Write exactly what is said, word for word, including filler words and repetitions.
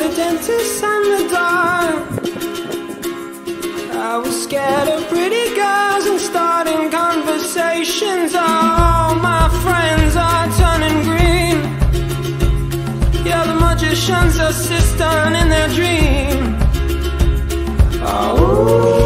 a dentist and the dark. I was scared of pretty girls and starting conversations. All my friends are turning green. Yeah, the magician's assistant in their dream. Oh.